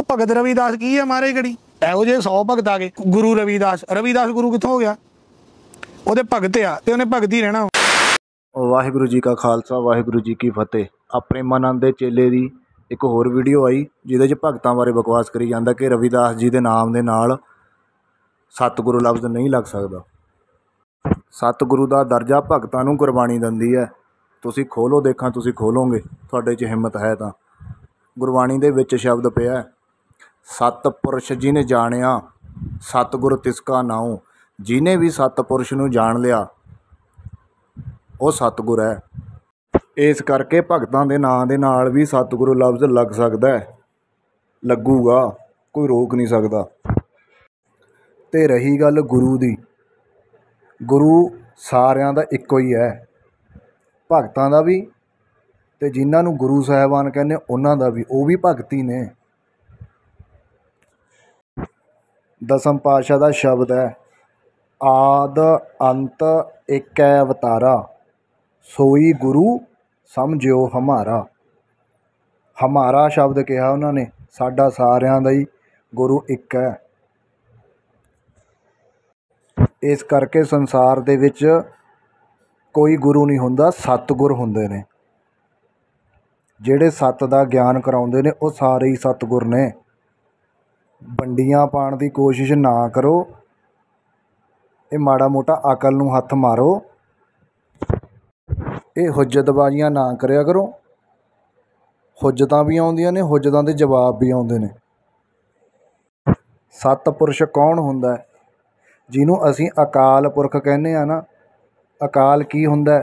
भगत रविदास की है मारे घड़ी ਇਹੋ ਜਿਹੇ 100 भगत आ गए। गुरु रविदास गुरु कितों हो गया? ਉਹਦੇ ਭਗਤ ਆ ਤੇ ਉਹਨੇ ਭਗਤ ਹੀ ਰਹਿਣਾ। ਵਾਹਿਗੁਰੂ ਜੀ ਕਾ ਖਾਲਸਾ ਵਾਹਿਗੁਰੂ ਜੀ ਕੀ ਫਤਿਹ। ਆ ਪ੍ਰੇਮਾਨੰਦ ਦੇ ਚੇਲੇ ਦੀ ਇੱਕ ਹੋਰ ਵੀਡੀਓ ਆਈ ਜਿਹਦੇ 'ਚ ਭਗਤਾਂ ਬਾਰੇ ਬਕਵਾਸ ਕਰੀ ਜਾਂਦਾ ਕਿ ਰਵਿਦਾਸ ਜੀ ਦੇ ਨਾਮ ਦੇ ਨਾਲ ਸਤਿਗੁਰੂ ਲਫ਼ਜ਼ ਨਹੀਂ ਲੱਗ ਸਕਦਾ। ਸਤਿਗੁਰੂ ਦਾ ਦਰਜਾ ਭਗਤਾਂ ਨੂੰ ਗੁਰਬਾਣੀ ਦਿੰਦੀ ਹੈ। ਤੁਸੀਂ ਖੋਲੋ ਦੇਖਾਂ, ਤੁਸੀਂ ਖੋਲੋਗੇ, ਤੁਹਾਡੇ 'ਚ ਹਿੰਮਤ ਹੈ ਤਾਂ। ਗੁਰਬਾਣੀ ਦੇ ਵਿੱਚ ਸ਼ਬਦ ਪਿਆ, ਸਤਿਪੁਰਸ਼ ਜਿਹਨੇ ਜਾਣਿਆ ਸਤਿਗੁਰ ਤਿਸਕਾ ਨਾਉ। ਜਿਹਨੇ ਵੀ ਸਤਿਪੁਰਸ਼ ਨੂੰ ਜਾਣ ਲਿਆ ਉਹ ਸਤਿਗੁਰ ਹੈ। ਇਸ ਕਰਕੇ ਭਗਤਾਂ ਦੇ ਨਾਂ ਦੇ ਨਾਲ ਵੀ ਸਤਿਗੁਰੂ ਲਫ਼ਜ਼ ਲੱਗ ਸਕਦਾ ਹੈ, ਲੱਗੂਗਾ, ਕੋਈ ਰੋਕ ਨਹੀਂ ਸਕਦਾ। ਅਤੇ ਰਹੀ ਗੱਲ ਗੁਰੂ ਦੀ, ਗੁਰੂ ਸਾਰਿਆਂ ਦਾ ਇੱਕੋ ਹੀ ਹੈ, ਭਗਤਾਂ ਦਾ ਵੀ ਅਤੇ ਜਿਨ੍ਹਾਂ ਨੂੰ ਗੁਰੂ ਸਾਹਿਬਾਨ ਕਹਿੰਦੇ ਉਹਨਾਂ ਦਾ ਵੀ, ਉਹ ਵੀ ਭਗਤ ਹੀ ਨੇ। ਦਸਮ ਪਾਤਸ਼ਾਹ ਦਾ ਸ਼ਬਦ ਹੈ, ਆਦ ਅੰਤ ਏਕੈ ਅਵਤਾਰਾ, ਸੋਈ ਗੁਰੂ ਸਮਝਿਓ ਹਮਾਰਾ। ਹਮਾਰਾ ਸ਼ਬਦ ਕਿਹਾ ਉਹਨਾਂ ਨੇ, ਸਾਡਾ ਸਾਰਿਆਂ ਦਾ ਹੀ ਗੁਰੂ ਇੱਕ ਹੈ। ਇਸ ਕਰਕੇ ਸੰਸਾਰ ਦੇ ਵਿੱਚ ਕੋਈ ਗੁਰੂ ਨਹੀਂ ਹੁੰਦਾ, ਸਤਿਗੁਰ ਹੁੰਦੇ ਨੇ। ਜਿਹੜੇ ਸੱਤ ਦਾ ਗਿਆਨ ਕਰਾਉਂਦੇ ਨੇ ਉਹ ਸਾਰੇ ਹੀ ਸਤਿਗੁਰ ਨੇ। ਵੰਡੀਆਂ ਪਾਉਣ ਦੀ ਕੋਸ਼ਿਸ਼ ਨਾ ਕਰੋ, ਇਹ ਮਾੜਾ ਮੋਟਾ ਅਕਲ ਨੂੰ ਹੱਥ ਮਾਰੋ, ਇਹ ਹੁਜਤਬਾਜ਼ੀਆਂ ਨਾ ਕਰਿਆ ਕਰੋ। ਹੁਜਤਾਂ ਵੀ ਆਉਂਦੀਆਂ ਨੇ, ਹੁਜਤਾਂ ਦੇ ਜਵਾਬ ਵੀ ਆਉਂਦੇ ਨੇ। ਸਤਿਪੁਰਸ਼ ਕੌਣ ਹੁੰਦਾ? ਜਿਹਨੂੰ ਅਸੀਂ ਅਕਾਲ ਪੁਰਖ ਕਹਿੰਦੇ ਹਾਂ ਨਾ। ਅਕਾਲ ਕੀ ਹੁੰਦਾ?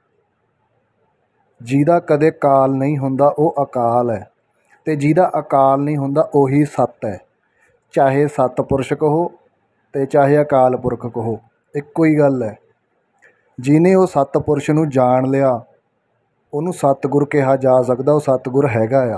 ਜਿਹਦਾ ਕਦੇ ਕਾਲ ਨਹੀਂ ਹੁੰਦਾ ਉਹ ਅਕਾਲ ਹੈ, ਅਤੇ ਜਿਹਦਾ ਅਕਾਲ ਨਹੀਂ ਹੁੰਦਾ ਉਹੀ ਸੱਤ ਹੈ। ਚਾਹੇ ਸਤਿਪੁਰਸ਼ ਕਹੋ ਅਤੇ ਚਾਹੇ ਅਕਾਲ ਪੁਰਖ ਕਹੋ, ਇੱਕੋ ਹੀ ਗੱਲ ਹੈ। ਜਿਹਨੇ ਉਹ ਸਤਿਪੁਰਸ਼ ਨੂੰ ਜਾਣ ਲਿਆ ਉਹਨੂੰ ਸਤਿਗੁਰ ਕਿਹਾ ਜਾ ਸਕਦਾ, ਉਹ ਸਤਿਗੁਰ ਹੈਗਾ ਆ।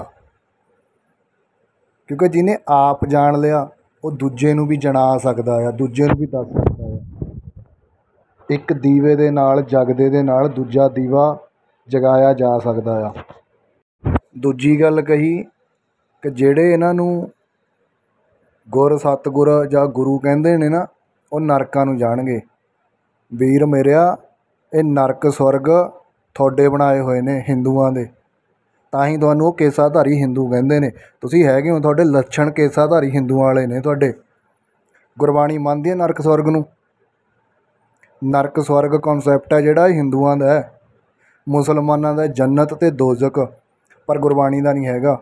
ਕਿਉਂਕਿ ਜਿਹਨੇ ਆਪ ਜਾਣ ਲਿਆ ਉਹ ਦੂਜੇ ਨੂੰ ਵੀ ਜਣਾ ਸਕਦਾ ਆ, ਦੂਜੇ ਨੂੰ ਵੀ ਦੱਸ ਸਕਦਾ ਆ। ਇੱਕ ਦੀਵੇ ਦੇ ਨਾਲ ਜਗਦੇ ਦੇ ਨਾਲ ਦੂਜਾ ਦੀਵਾ ਜਗਾਇਆ ਜਾ ਸਕਦਾ ਆ। ਦੂਜੀ ਗੱਲ ਕਹੀ ਕਿ ਜਿਹੜੇ ਇਹਨਾਂ ਨੂੰ ਗੁਰ ਸਤਿਗੁਰ ਜਾਂ ਗੁਰੂ ਕਹਿੰਦੇ ਨੇ ਨਾ, ਉਹ ਨਰਕਾਂ ਨੂੰ ਜਾਣਗੇ। ਵੀਰ ਮੇਰਿਆ, ਇਹ ਨਰਕ ਸਵਰਗ ਤੁਹਾਡੇ ਬਣਾਏ ਹੋਏ ਨੇ ਹਿੰਦੂਆਂ ਦੇ, ਤਾਂ ਹੀ ਤੁਹਾਨੂੰ ਉਹ ਕੇਸਾਧਾਰੀ ਹਿੰਦੂ ਕਹਿੰਦੇ ਨੇ। ਤੁਸੀਂ ਹੈਗੇ ਹੋ, ਤੁਹਾਡੇ ਲੱਛਣ ਕੇਸਾਧਾਰੀ ਹਿੰਦੂਆਂ ਵਾਲੇ ਨੇ ਤੁਹਾਡੇ। ਗੁਰਬਾਣੀ ਮੰਨਦੀ ਹੈ ਨਰਕ ਸਵਰਗ ਨੂੰ। ਨਰਕ ਸਵਰਗ ਕੌਨਸੈਪਟ ਹੈ ਜਿਹੜਾ ਹਿੰਦੂਆਂ ਦਾ ਹੈ, ਮੁਸਲਮਾਨਾਂ ਦਾ ਜੰਨਤ ਅਤੇ ਦੋਜ਼ਖ, ਪਰ ਗੁਰਬਾਣੀ ਦਾ ਨਹੀਂ ਹੈਗਾ।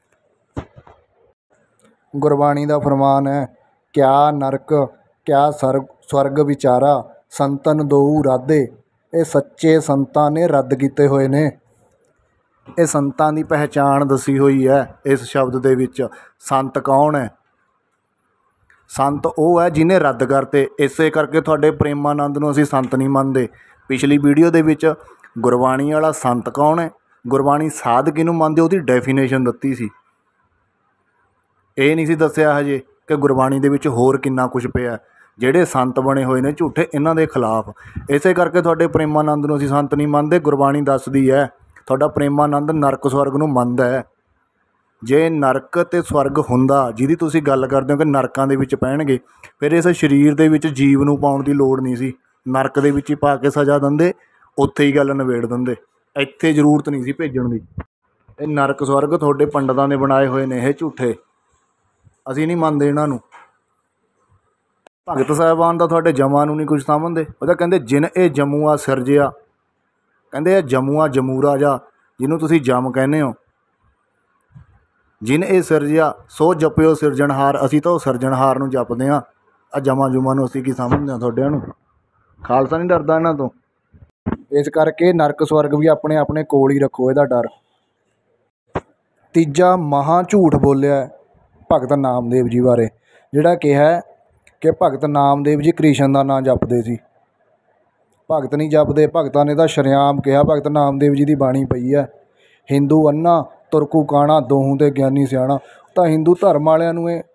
ਗੁਰਬਾਣੀ ਦਾ ਫਰਮਾਨ ਹੈ, ਕਿਆ ਨਰਕ ਕਿਆ ਸਵਰਗ ਵਿਚਾਰਾ, ਸੰਤਨ ਦੋਊ ਰਾਧੇ। ਇਹ ਸੱਚੇ ਸੰਤਾਂ ਨੇ ਰੱਦ ਕੀਤੇ ਹੋਏ ਨੇ। ਇਹ ਸੰਤਾਂ ਦੀ ਪਹਿਚਾਣ ਦੱਸੀ ਹੋਈ ਹੈ ਇਸ ਸ਼ਬਦ ਦੇ ਵਿੱਚ। ਸੰਤ ਕੌਣ ਹੈ? ਸੰਤ ਉਹ ਹੈ ਜਿਹਨੇ ਰੱਦ ਕਰਤੇ। ਇਸੇ ਕਰਕੇ ਤੁਹਾਡੇ ਪ੍ਰੇਮਾਨੰਦ ਨੂੰ ਅਸੀਂ ਸੰਤ ਨਹੀਂ ਮੰਨਦੇ। ਪਿਛਲੀ ਵੀਡੀਓ ਦੇ ਵਿੱਚ ਗੁਰਬਾਣੀ ਵਾਲਾ ਸੰਤ ਕੌਣ ਹੈ, ਗੁਰਬਾਣੀ ਸਾਧ ਕਿਹਨੂੰ ਮੰਨਦੇ, ਉਹਦੀ ਡੈਫੀਨੇਸ਼ਨ ਦਿੱਤੀ ਸੀ। ਇਹ ਨਹੀਂ ਸੀ ਦੱਸਿਆ ਹਜੇ ਕਿ ਗੁਰਬਾਣੀ ਦੇ ਵਿੱਚ ਹੋਰ ਕਿੰਨਾ ਕੁਛ ਪਿਆ। ਜਿਹੜੇ ਸੰਤ ਬਣੇ ਹੋਏ ਨੇ ਝੂਠੇ, ਇਹਨਾਂ ਦੇ ਖਿਲਾਫ। ਇਸੇ ਕਰਕੇ ਤੁਹਾਡੇ ਪ੍ਰੇਮਾਨੰਦ ਨੂੰ ਅਸੀਂ ਸੰਤ ਨਹੀਂ ਮੰਨਦੇ। ਗੁਰਬਾਣੀ ਦੱਸਦੀ ਹੈ ਤੁਹਾਡਾ ਪ੍ਰੇਮਾਨੰਦ ਨਰਕ ਸਵਰਗ ਨੂੰ ਮੰਨਦਾ ਹੈ। ਜੇ ਨਰਕ ਅਤੇ ਸਵਰਗ ਹੁੰਦਾ, ਜਿਹਦੀ ਤੁਸੀਂ ਗੱਲ ਕਰਦੇ ਹੋ ਕਿ ਨਰਕਾਂ ਦੇ ਵਿੱਚ ਪੈਣਗੇ, ਫਿਰ ਇਸ ਸਰੀਰ ਦੇ ਵਿੱਚ ਜੀਵ ਨੂੰ ਪਾਉਣ ਦੀ ਲੋੜ ਨਹੀਂ ਸੀ। ਨਰਕ ਦੇ ਵਿੱਚ ਹੀ ਪਾ ਕੇ ਸਜ਼ਾ ਦਿੰਦੇ, ਉੱਥੇ ਹੀ ਗੱਲ ਨਿਬੇੜ ਦਿੰਦੇ। ਇੱਥੇ ਜ਼ਰੂਰਤ ਨਹੀਂ ਸੀ ਭੇਜਣ ਦੀ। ਇਹ ਨਰਕ ਸਵਰਗ ਤੁਹਾਡੇ ਪੰਡਤਾਂ ਨੇ ਬਣਾਏ ਹੋਏ ਨੇ, ਇਹ ਝੂਠੇ। ਅਸੀਂ ਨਹੀਂ ਮੰਨਦੇ ਇਹਨਾਂ ਨੂੰ। ਭਗਤ ਸਾਹਿਬਾਨ ਦਾ ਤੁਹਾਡੇ ਜਮਾਂ ਨੂੰ ਨਹੀਂ ਕੁਝ ਸਮਝਦੇ। ਉਹ ਤਾਂ ਕਹਿੰਦੇ ਜਿਨ ਇਹ ਜਮੂਆ ਸਿਰਜਿਆ, ਕਹਿੰਦੇ ਇਹ ਜਮੂਆ ਜਮੂਰਾ ਜਾ, ਜਿਹਨੂੰ ਤੁਸੀਂ ਜਮ ਕਹਿੰਦੇ ਹੋ। ਜਿਨ ਇਹ ਸਿਰਜਿਆ ਸੋ ਜਪਿਓ ਸਿਰਜਣਹਾਰ। ਅਸੀਂ ਤਾਂ ਉਹ ਸਿਰਜਣਹਾਰ ਨੂੰ ਜਪਦੇ ਹਾਂ। ਆ ਜਮਾ ਜੁਮਾ ਨੂੰ ਅਸੀਂ ਕੀ ਸਮਝਦੇ ਹਾਂ? ਤੁਹਾਡਿਆਂ ਨੂੰ ਖਾਲਸਾ ਨਹੀਂ ਡਰਦਾ ਇਹਨਾਂ ਤੋਂ। ਇਸ ਕਰਕੇ ਨਰਕ ਸਵਰਗ ਵੀ ਆਪਣੇ ਆਪਣੇ ਕੋਲ ਹੀ ਰੱਖੋ, ਇਹਦਾ ਡਰ। ਤੀਜਾ ਮਹਾਂ ਝੂਠ ਬੋਲਿਆ ਭਗਤ ਨਾਮਦੇਵ ਜੀ ਬਾਰੇ, ਜਿਹੜਾ ਕਿਹਾ ਕਿ ਭਗਤ ਨਾਮਦੇਵ ਜੀ ਕ੍ਰਿਸ਼ਨ ਦਾ ਨਾਂ ਜਪਦੇ ਸੀ। ਭਗਤ ਨਹੀਂ ਜਪਦੇ। ਭਗਤਾਂ ਨੇ ਤਾਂ ਸ਼ਰੇਆਮ ਕਿਹਾ, ਭਗਤ ਨਾਮਦੇਵ ਜੀ ਦੀ ਬਾਣੀ ਪਈ ਹੈ, ਹਿੰਦੂ ਅੰਨਾ ਤੁਰਕੂ ਕਾਣਾ ਦੋਹੂੰ ਤੇ ਗਿਆਨੀ ਸਿਆਣਾ। ਤਾਂ ਹਿੰਦੂ ਧਰਮ ਵਾਲਿਆਂ ਨੂੰ ਇਹ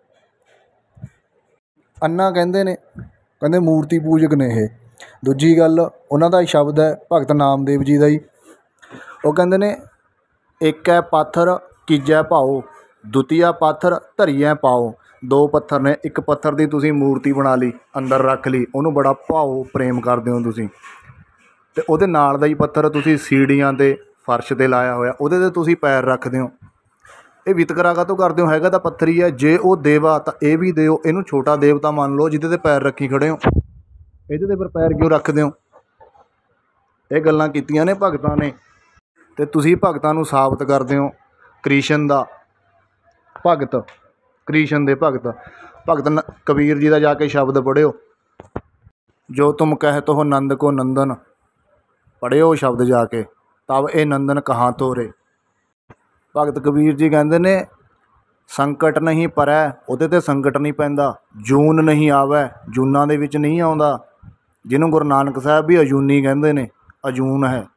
ਅੰਨਾ ਕਹਿੰਦੇ ਨੇ, ਕਹਿੰਦੇ ਮੂਰਤੀ ਪੂਜਕ ਨੇ ਇਹ। ਦੂਜੀ ਗੱਲ, ਉਹਨਾਂ ਦਾ ਹੀ ਸ਼ਬਦ ਹੈ ਭਗਤ ਨਾਮਦੇਵ ਜੀ ਦਾ ਹੀ। ਉਹ ਕਹਿੰਦੇ ਨੇ ਇੱਕ ਹੈ ਪਾਥਰ ਕੀਜੈ ਭਾਓ, ਦੁਤੀਆ ਪਾਥਰ ਧਰੀਐ ਪਾਓ। ਦੋ ਪੱਥਰ ਨੇ, ਇੱਕ ਪੱਥਰ ਦੀ ਤੁਸੀਂ ਮੂਰਤੀ ਬਣਾ ਲਈ, ਅੰਦਰ ਰੱਖ ਲਈ, ਉਹਨੂੰ ਬੜਾ ਭਾਓ ਪ੍ਰੇਮ ਕਰਦੇ ਹੋ ਤੁਸੀਂ, ਅਤੇ ਉਹਦੇ ਨਾਲ ਦਾ ਹੀ ਪੱਥਰ ਤੁਸੀਂ ਸੀੜੀਆਂ 'ਤੇ ਫਰਸ਼ 'ਤੇ ਲਾਇਆ ਹੋਇਆ, ਉਹਦੇ 'ਤੇ ਤੁਸੀਂ ਪੈਰ ਰੱਖਦੇ ਹੋ। ਇਹ ਵਿਤਕਰਾ ਕਾਹਤੋਂ ਕਰਦੇ ਹੋ? ਹੈਗਾ ਤਾਂ ਪੱਥਰ ਹੀ ਹੈ। ਜੇ ਉਹ ਦੇਵਾ ਤਾਂ ਇਹ ਵੀ ਦਿਓ। ਇਹਨੂੰ ਛੋਟਾ ਦੇਵਤਾ ਮੰਨ ਲਓ ਜਿਹਦੇ 'ਤੇ ਪੈਰ ਰੱਖੀ ਖੜ੍ਹੇ ਹੋ, ਇਹਦੇ 'ਤੇ ਫਿਰ ਪੈਰ ਕਿਉਂ ਰੱਖਦੇ ਹੋ? ਇਹ ਗੱਲਾਂ ਕੀਤੀਆਂ ਨੇ ਭਗਤਾਂ ਨੇ, ਅਤੇ ਤੁਸੀਂ ਭਗਤਾਂ ਨੂੰ ਸਾਬਤ ਕਰਦੇ ਹੋ ਕ੍ਰਿਸ਼ਨ ਦਾ ਭਗਤ, ਕ੍ਰਿਸ਼ਨ ਦੇ ਭਗਤ। ਕਬੀਰ ਜੀ ਦਾ ਜਾ ਕੇ ਸ਼ਬਦ ਪੜ੍ਹਿਓ, ਜੋ ਤੁਮ ਕਹਿਤ ਹੋ ਨੰਦ ਕੋ ਨੰਦਨ, ਪੜ੍ਹਿਓ ਸ਼ਬਦ ਜਾ ਕੇ, ਤਬ ਇਹ ਨੰਦਨ ਕਹਾਂ ਤੋਰੇ। ਭਗਤ ਕਬੀਰ ਜੀ ਕਹਿੰਦੇ ਨੇ ਸੰਕਟ ਨਹੀਂ ਪਰੈ, ਉਹਦੇ 'ਤੇ ਸੰਕਟ ਨਹੀਂ ਪੈਂਦਾ। ਜੂਨ ਨਹੀਂ ਆਵੈ, ਜੂਨਾਂ ਦੇ ਵਿੱਚ ਨਹੀਂ ਆਉਂਦਾ, ਜਿਹਨੂੰ ਗੁਰੂ ਨਾਨਕ ਸਾਹਿਬ ਵੀ ਅਜੂਨੀ ਕਹਿੰਦੇ ਨੇ, ਅਜੂਨ ਹੈ।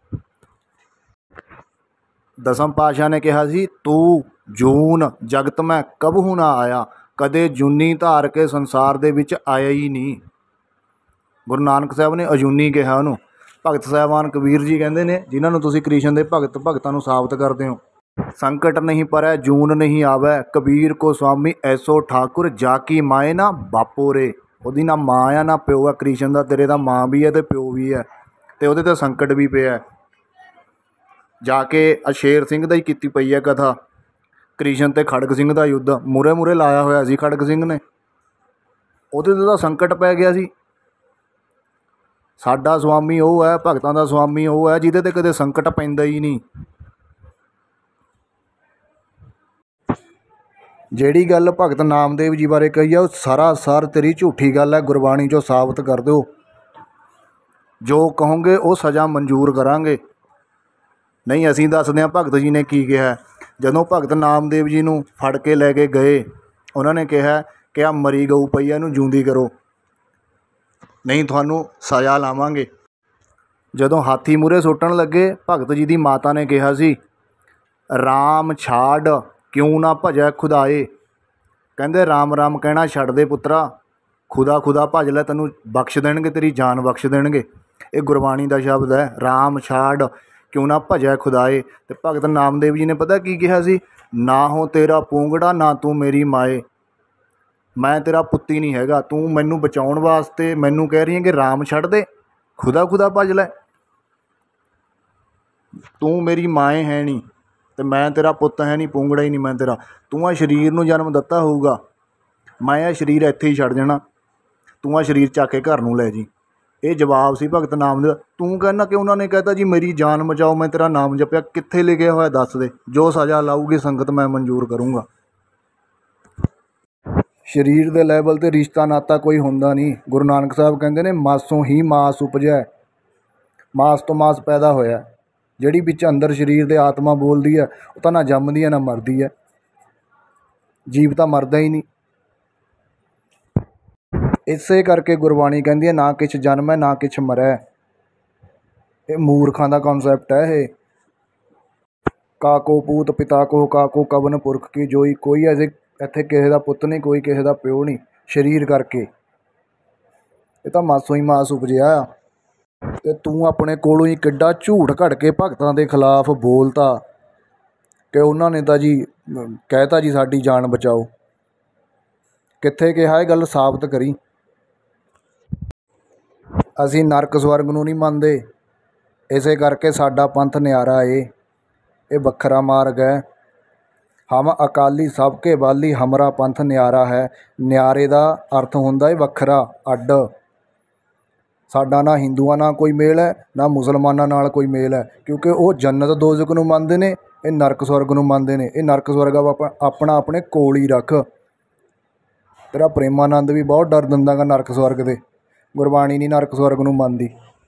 ਦਸਮ ਪਾਤਸ਼ਾਹ ਨੇ ਕਿਹਾ ਸੀ ਤੂੰ ਜੂਨ ਜਗਤ ਮੈਂ ਕਬਹੂ ਨਾ ਆਇਆ, ਕਦੇ ਜੂਨੀ ਧਾਰ ਕੇ ਸੰਸਾਰ ਦੇ ਵਿੱਚ ਆਇਆ ਹੀ ਨਹੀਂ। ਗੁਰੂ ਨਾਨਕ ਸਾਹਿਬ ਨੇ ਅਜੂਨੀ ਕਿਹਾ ਉਹਨੂੰ। ਭਗਤ ਸਾਹਿਬਾਨ ਕਬੀਰ ਜੀ ਕਹਿੰਦੇ ਨੇ, ਜਿਨ੍ਹਾਂ ਨੂੰ ਤੁਸੀਂ ਕ੍ਰਿਸ਼ਨ ਦੇ ਭਗਤਾਂ ਨੂੰ ਸਾਬਤ ਕਰਦੇ ਹੋ, ਸੰਕਟ ਨਹੀਂ ਪਰੈ ਜੂਨ ਨਹੀਂ ਆਵੈ, ਕਬੀਰ ਕੋ ਸੁਆਮੀ ਐਸੋ ਠਾਕੁਰ ਜਾ ਕੀ ਮਾਏ ਨਾ ਬਾਪੋ ਰੇ। ਉਹਦੀ ਨਾ ਮਾਂ ਆ ਨਾ ਪਿਓ ਆ, ਕ੍ਰਿਸ਼ਨ ਦਾ ਤੇਰੇ ਦਾ ਮਾਂ ਵੀ ਹੈ ਅਤੇ ਪਿਓ ਵੀ ਹੈ, ਅਤੇ ਉਹਦੇ 'ਤੇ ਸੰਕਟ ਵੀ ਪਿਆ। ਜਾ ਕੇ ਸ਼ੇਰ ਸਿੰਘ ਦਾ ਹੀ ਕੀਤੀ ਪਈ ਹੈ ਕਥਾ, ਕ੍ਰਿਸ਼ਨ ਅਤੇ ਖੜਗ ਸਿੰਘ ਦਾ ਯੁੱਧ, ਮੂਹਰੇ ਲਾਇਆ ਹੋਇਆ ਸੀ ਖੜਗ ਸਿੰਘ ਨੇ, ਉਹਦੇ 'ਤੇ ਤਾਂ ਸੰਕਟ ਪੈ ਗਿਆ ਸੀ। ਸਾਡਾ ਸੁਆਮੀ ਉਹ ਹੈ, ਭਗਤਾਂ ਦਾ ਸੁਆਮੀ ਉਹ ਹੈ ਜਿਹਦੇ 'ਤੇ ਕਦੇ ਸੰਕਟ ਪੈਂਦਾ ਹੀ ਨਹੀਂ। ਜਿਹੜੀ ਗੱਲ ਭਗਤ ਨਾਮਦੇਵ ਜੀ ਬਾਰੇ ਕਹੀ ਆ ਉਹ ਸਾਰ ਤੇਰੀ ਝੂਠੀ ਗੱਲ ਹੈ। ਗੁਰਬਾਣੀ 'ਚੋਂ ਸਾਬਤ ਕਰ ਦਿਓ, ਜੋ ਕਹੋਗੇ ਉਹ ਸਜ਼ਾ ਮਨਜ਼ੂਰ ਕਰਾਂਗੇ। ਨਹੀਂ, ਅਸੀਂ ਦੱਸਦੇ ਹਾਂ ਭਗਤ ਜੀ ਨੇ ਕੀ ਕਿਹਾ। ਜਦੋਂ ਭਗਤ ਨਾਮਦੇਵ ਜੀ ਨੂੰ ਫੜ ਕੇ ਲੈ ਕੇ ਗਏ, ਉਹਨਾਂ ਨੇ ਕਿਹਾ ਕਿ ਆਹ ਮਰੀ ਗਊ ਪਈ ਆ, ਇਹਨੂੰ ਜਿਉਂਦੀ ਕਰੋ, ਨਹੀਂ ਤੁਹਾਨੂੰ ਸਜ਼ਾ ਲਾਵਾਂਗੇ। ਜਦੋਂ ਹਾਥੀ ਮੂਹਰੇ ਸੁੱਟਣ ਲੱਗੇ, ਭਗਤ ਜੀ ਦੀ ਮਾਤਾ ਨੇ ਕਿਹਾ ਸੀ ਰਾਮ ਛਾੜ ਕਿਉਂ ਨਾ ਭਜੈ ਖੁਦਾਏ। ਕਹਿੰਦੇ ਰਾਮ ਰਾਮ ਕਹਿਣਾ ਛੱਡ ਦੇ ਪੁੱਤਰਾ, ਖੁਦਾ ਭਜ ਲੈ, ਤੈਨੂੰ ਬਖਸ਼ ਦੇਣਗੇ, ਤੇਰੀ ਜਾਨ ਬਖਸ਼ ਦੇਣਗੇ। ਇਹ ਗੁਰਬਾਣੀ ਦਾ ਸ਼ਬਦ ਹੈ, ਰਾਮ ਛਾੜ ਕਿਉਂ ਨਾ ਭਜੈ ਖੁਦਾਏ। ਅਤੇ ਭਗਤ ਨਾਮਦੇਵ ਜੀ ਨੇ ਪਤਾ ਕੀ ਕਿਹਾ ਸੀ, ਨਾ ਹੋ ਤੇਰਾ ਪੂੰਗੜਾ ਨਾ ਤੂੰ ਮੇਰੀ ਮਾਏ, ਮੈਂ ਤੇਰਾ ਪੁੱਤੀ ਨਹੀਂ ਹੈਗਾ, ਤੂੰ ਮੈਨੂੰ ਬਚਾਉਣ ਵਾਸਤੇ ਮੈਨੂੰ ਕਹਿ ਰਹੀ ਹੈ ਕਿ ਰਾਮ ਛੱਡ ਦੇ, ਖੁਦਾ ਭਜ ਲੈ, ਤੂੰ ਮੇਰੀ ਮਾਏ ਹੈ ਨਹੀਂ ਅਤੇ ਮੈਂ ਤੇਰਾ ਪੁੱਤ ਹੈ ਨਹੀਂ, ਪੂੰਗੜਾ ਹੀ ਨਹੀਂ ਮੈਂ ਤੇਰਾ। ਤੂੰ ਆ ਸਰੀਰ ਨੂੰ ਜਨਮ ਦਿੱਤਾ ਹੋਊਗਾ, ਮੈਂ ਇਹ ਸਰੀਰ ਇੱਥੇ ਹੀ ਛੱਡ ਜਾਣਾ, ਤੂੰ ਆ ਸਰੀਰ ਚੱਕ ਕੇ ਘਰ ਨੂੰ ਲੈ ਜੀ। ਇਹ ਜਵਾਬ ਸੀ ਭਗਤ ਨਾਮਦੇਵ। ਤੂੰ ਕਹਿੰਦਾ ਕਿ ਉਹਨਾਂ ਨੇ ਕਹਿਤਾ ਜੀ ਮੇਰੀ ਜਾਨ ਬਚਾਓ, ਮੈਂ ਤੇਰਾ ਨਾਮ ਜਪਿਆ, ਕਿੱਥੇ ਲਿਖਿਆ ਹੋਇਆ ਦੱਸ ਦੇ, ਜੋ ਸਜ਼ਾ ਲਾਊਗੀ ਸੰਗਤ ਮੈਂ ਮਨਜ਼ੂਰ ਕਰੂੰਗਾ। ਸਰੀਰ ਦੇ ਲੈਵਲ 'ਤੇ ਰਿਸ਼ਤਾ ਨਾਤਾ ਕੋਈ ਹੁੰਦਾ ਨਹੀਂ। ਗੁਰੂ ਨਾਨਕ ਸਾਹਿਬ ਕਹਿੰਦੇ ਨੇ ਮਾਸੋਂ ਹੀ ਮਾਸ ਉਪਜੈ, ਮਾਸ ਤੋਂ ਮਾਸ ਪੈਦਾ ਹੋਇਆ। ਜਿਹੜੀ ਵਿੱਚ ਅੰਦਰ ਸਰੀਰ ਦੇ ਆਤਮਾ ਬੋਲਦੀ ਹੈ ਉਹ ਤਾਂ ਨਾ ਜੰਮਦੀ ਹੈ ਨਾ ਮਰਦੀ ਹੈ, ਜੀਵ ਤਾਂ ਮਰਦਾ ਹੀ ਨਹੀਂ। ਇਸੇ ਕਰਕੇ ਗੁਰਬਾਣੀ ਕਹਿੰਦੀ ਹੈ ਨਾ ਕਿਛ ਜਨਮੈ ਨਾ ਕਿਛ ਮਰੈ। ਇਹ ਮੂਰਖਾਂ ਦਾ ਕੌਨਸੈਪਟ ਹੈ ਇਹ। ਕਾਕੋ ਪੂਤ ਪਿਤਾ ਕੋ ਕਾਕੋ ਕਵਨ ਪੁਰਖ ਕੀ ਜੋਈ। ਕੋਈ ਐਸੇ ਇੱਥੇ ਕਿਸੇ ਦਾ ਪੁੱਤ ਨਹੀਂ, ਕੋਈ ਕਿਸੇ ਦਾ ਪਿਓ ਨਹੀਂ, ਸਰੀਰ ਕਰਕੇ। ਇਹ ਤਾਂ ਮਾਸੋਂ ਹੀ ਮਾਸ ਉਪਜਿਆ। ਅਤੇ ਤੂੰ ਆਪਣੇ ਕੋਲੋਂ ਹੀ ਕਿੱਡਾ ਝੂਠ ਘੜ ਕੇ ਭਗਤਾਂ ਦੇ ਖਿਲਾਫ ਬੋਲਤਾ ਕਿ ਉਹਨਾਂ ਨੇ ਤਾਂ ਜੀ ਕਹਿਤਾ ਜੀ ਸਾਡੀ ਜਾਨ ਬਚਾਓ। ਕਿੱਥੇ ਕਿਹਾ ਇਹ ਗੱਲ? ਸਾਬਤ ਕਰੀ। ਅਸੀਂ ਨਰਕ ਸਵਰਗ ਨੂੰ ਨਹੀਂ ਮੰਨਦੇ, ਇਸੇ ਕਰਕੇ ਸਾਡਾ ਪੰਥ ਨਿਆਰਾ ਏ, ਇਹ ਵੱਖਰਾ ਮਾਰਗ ਹੈ। ਹਮ ਅਕਾਲੀ ਸਭ ਕੇ ਬਾਲੀ, ਹਮਰਾ ਪੰਥ ਨਿਆਰਾ ਹੈ। ਨਿਆਰੇ ਦਾ ਅਰਥ ਹੁੰਦਾ ਹੈ ਵੱਖਰਾ, ਅੱਡ। ਸਾਡਾ ਨਾ ਹਿੰਦੂਆਂ ਨਾਲ ਕੋਈ ਮੇਲ ਹੈ ਨਾ ਮੁਸਲਮਾਨਾਂ ਨਾਲ ਕੋਈ ਮੇਲ ਹੈ, ਕਿਉਂਕਿ ਉਹ ਜੰਨਤ ਦੋਜ਼ਖ ਨੂੰ ਮੰਨਦੇ ਨੇ, ਇਹ ਨਰਕ ਸਵਰਗ ਨੂੰ ਮੰਨਦੇ ਨੇ। ਇਹ ਨਰਕ ਸਵਰਗ ਆਪਣਾ ਆਪਣੇ ਕੋਲ ਹੀ ਰੱਖ। ਤੇਰਾ ਪ੍ਰੇਮਾਨੰਦ ਵੀ ਬਹੁਤ ਡਰ ਦਿੰਦਾ ਗਾ ਨਰਕ ਸਵਰਗ ਦੇ। ਗੁਰਬਾਣੀ ਨਹੀਂ ਨਰਕ ਸਵਰਗ ਨੂੰ ਮੰਨਦੀ।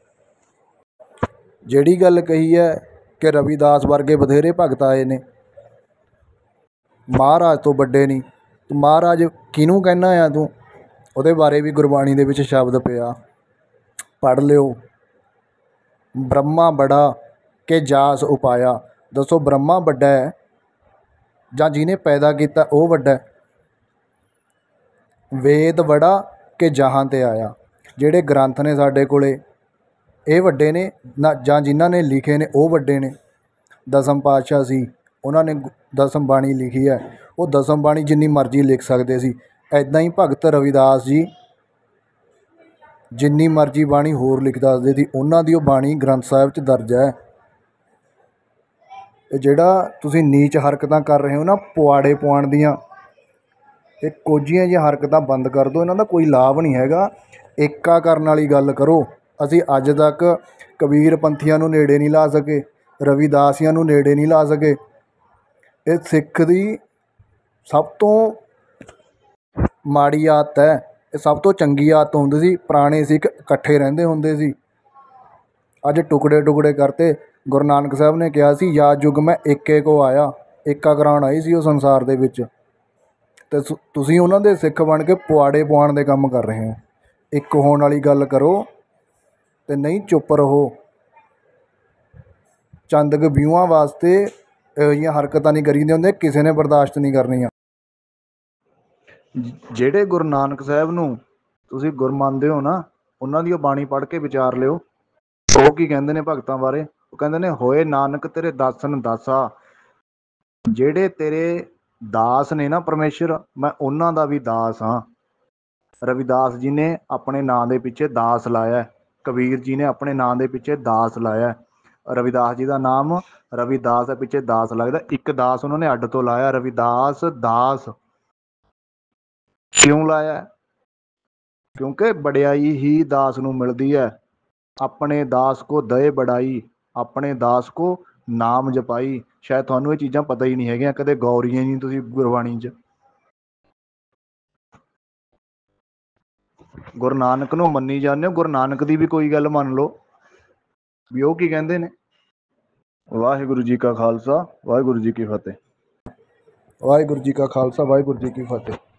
ਜਿਹੜੀ ਗੱਲ ਕਹੀ ਹੈ ਕਿ ਰਵੀਦਾਸ ਵਰਗੇ ਬਥੇਰੇ ਭਗਤ ਆਏ ਨੇ, ਮਹਾਰਾਜ ਤੋਂ ਵੱਡੇ ਨਹੀਂ। ਤੂੰ ਮਹਾਰਾਜ ਕਿਹਨੂੰ ਕਹਿੰਦਾ ਆ ਤੂੰ? ਉਹਦੇ ਬਾਰੇ ਵੀ ਗੁਰਬਾਣੀ ਦੇ ਵਿੱਚ ਸ਼ਬਦ ਪਿਆ, ਪੜ੍ਹ ਲਿਓ। ਬ੍ਰਹਮਾ ਬੜਾ ਕਿ ਜਾਸ ਉਪਾਇਆ। ਦੱਸੋ ਬ੍ਰਹਮਾ ਵੱਡਾ ਹੈ ਜਾਂ ਜਿਹਨੇ ਪੈਦਾ ਕੀਤਾ ਉਹ ਵੱਡਾ? ਵੇਦ ਬੜਾ ਕਿ ਜਹਾਂ 'ਤੇ ਆਇਆ। ਜਿਹੜੇ ਗ੍ਰੰਥ ਨੇ ਸਾਡੇ ਕੋਲ ਇਹ ਵੱਡੇ ਨੇ ਨਾ, ਜਾਂ ਜਿਨ੍ਹਾਂ ਨੇ ਲਿਖੇ ਨੇ ਉਹ ਵੱਡੇ ਨੇ? ਦਸਮ ਪਾਤਸ਼ਾਹ ਸੀ, ਉਹਨਾਂ ਨੇ ਦਸਮ ਬਾਣੀ ਲਿਖੀ ਹੈ। ਉਹ ਦਸਮ ਬਾਣੀ ਜਿੰਨੀ ਮਰਜ਼ੀ ਲਿਖ ਸਕਦੇ ਸੀ। ਇੱਦਾਂ ਹੀ ਭਗਤ ਰਵਿਦਾਸ ਜੀ ਜਿੰਨੀ ਮਰਜ਼ੀ ਬਾਣੀ ਹੋਰ ਲਿਖ ਦੱਸਦੇ ਸੀ, ਉਹਨਾਂ ਦੀ ਉਹ ਬਾਣੀ ਗ੍ਰੰਥ ਸਾਹਿਬ 'ਚ ਦਰਜ ਹੈ। ਇਹ ਜਿਹੜਾ ਤੁਸੀਂ ਨੀਚ ਹਰਕਤਾਂ ਕਰ ਰਹੇ ਹੋ ਨਾ, ਪੁਆੜੇ ਪੁਆਣ ਦੀਆਂ, ਇਹ ਕੋਝੀਆਂ ਜਿਹੀਆਂ ਹਰਕਤਾਂ ਬੰਦ ਕਰ ਦਿਓ। ਇਹਨਾਂ ਦਾ ਕੋਈ ਲਾਭ ਨਹੀਂ ਹੈਗਾ। ਏਕਾ ਕਰਨ ਵਾਲੀ ਗੱਲ ਕਰੋ। ਅਸੀਂ ਅੱਜ ਤੱਕ ਕਬੀਰ ਪੰਥੀਆਂ ਨੂੰ ਨੇੜੇ ਨਹੀਂ ਲਾ ਸਕੇ, ਰਵਿਦਾਸੀਆਂ ਨੂੰ ਨੇੜੇ ਨਹੀਂ ਲਾ ਸਕੇ। ਇਹ ਸਿੱਖ ਦੀ ਸਭ ਤੋਂ ਮਾੜੀ ਆਦਤ ਹੈ। ਇਹ ਸਭ ਤੋਂ ਚੰਗੀ ਆਦਤ ਹੁੰਦੀ ਸੀ। ਪੁਰਾਣੇ ਸਿੱਖ ਇਕੱਠੇ ਰਹਿੰਦੇ ਹੁੰਦੇ ਸੀ। ਅੱਜ ਟੁਕੜੇ ਟੁਕੜੇ ਕਰਤੇ। ਗੁਰੂ ਨਾਨਕ ਸਾਹਿਬ ਨੇ ਕਿਹਾ ਸੀ, ਯਾ ਯੁੱਗ ਮੈਂ ਏਕੇ ਕੋ ਆਇਆ। ਏਕਾ ਕਰਾਉਣ ਆਈ ਸੀ ਉਹ ਸੰਸਾਰ ਦੇ ਵਿੱਚ, ਅਤੇ ਤੁਸੀਂ ਉਹਨਾਂ ਦੇ ਸਿੱਖ ਬਣ ਕੇ ਪੁਆੜੇ ਪੁਆਉਣ ਦੇ ਕੰਮ ਕਰ ਰਹੇ ਹੋ। ਇੱਕ ਹੋਣ ਵਾਲੀ ਗੱਲ ਕਰੋ ਅਤੇ ਨਹੀਂ ਚੁੱਪ ਰਹੋ। ਚੰਦ ਕੁ ਵਿਊਆਂ ਵਾਸਤੇ ਇਹੋ ਜਿਹੀਆਂ ਹਰਕਤਾਂ ਨਹੀਂ ਕਰੀਦੀਆਂ ਹੁੰਦੀਆਂ, ਕਿਸੇ ਨੇ ਬਰਦਾਸ਼ਤ ਨਹੀਂ ਕਰਨੀਆਂ। ਜਿਹੜੇ ਗੁਰੂ ਨਾਨਕ ਸਾਹਿਬ ਨੂੰ ਤੁਸੀਂ ਗੁਰ ਮੰਨਦੇ ਹੋ ਨਾ, ਉਹਨਾਂ ਦੀ ਉਹ ਬਾਣੀ ਪੜ੍ਹ ਕੇ ਵਿਚਾਰ ਲਿਓ। ਉਹ ਕੀ ਕਹਿੰਦੇ ਨੇ ਭਗਤਾਂ ਬਾਰੇ? ਉਹ ਕਹਿੰਦੇ ਨੇ, ਹੋਏ ਨਾਨਕ ਤੇਰੇ ਦਾਸਨ ਦਾਸਾ। ਜਿਹੜੇ ਤੇਰੇ ਦਾਸ ਨੇ ਨਾ ਪਰਮੇਸ਼ਰ, ਮੈਂ ਉਹਨਾਂ ਦਾ ਵੀ ਦਾਸ ਹਾਂ। ਰਵਿਦਾਸ ਜੀ ਨੇ ਆਪਣੇ ਨਾਂ ਦੇ ਪਿੱਛੇ ਦਾਸ ਲਾਇਆ, ਕਬੀਰ ਜੀ ਨੇ ਆਪਣੇ ਨਾਂ ਦੇ ਪਿੱਛੇ ਦਾਸ ਲਾਇਆ। ਰਵਿਦਾਸ ਜੀ ਦਾ ਨਾਮ ਰਵਿਦਾਸ ਦੇ ਪਿੱਛੇ ਦਾਸ ਲੱਗਦਾ। ਇੱਕ ਦਾਸ ਉਹਨਾਂ ਨੇ ਅੱਡ ਤੋਂ ਲਾਇਆ, ਰਵਿਦਾਸ ਦਾਸ। ਕਿਉਂ ਲਾਇਆ? ਕਿਉਂਕਿ ਵਡਿਆਈ ਹੀ ਦਾਸ ਨੂੰ ਮਿਲਦੀ ਹੈ। ਆਪਣੇ ਦਾਸ ਕੋ ਦਏ ਬੜਾਈ, ਆਪਣੇ ਦਾਸ ਕੋ ਨਾਮ ਜਪਾਈ। ਸ਼ਾਇਦ ਤੁਹਾਨੂੰ ਇਹ ਚੀਜ਼ਾਂ ਪਤਾ ਹੀ ਨਹੀਂ ਹੈਗੀਆਂ, ਕਦੇ ਗੌਰੀਆਂ ਨਹੀਂ ਤੁਸੀਂ ਗੁਰਬਾਣੀ 'ਚ। ਗੁਰੂ ਨਾਨਕ ਨੂੰ ਮੰਨੀ ਜਾਂਦੇ ਹੋ, ਗੁਰੂ ਨਾਨਕ ਦੀ ਵੀ ਕੋਈ ਗੱਲ ਮੰਨ ਲਓ ਵੀ ਉਹ ਕੀ ਕਹਿੰਦੇ ਨੇ। ਵਾਹਿਗੁਰੂ ਜੀ ਕਾ ਖਾਲਸਾ, ਵਾਹਿਗੁਰੂ ਜੀ ਕੀ ਫਤਿਹ। ਵਾਹਿਗੁਰੂ ਜੀ ਕਾ ਖਾਲਸਾ, ਵਾਹਿਗੁਰੂ ਜੀ ਕੀ ਫਤਿਹ।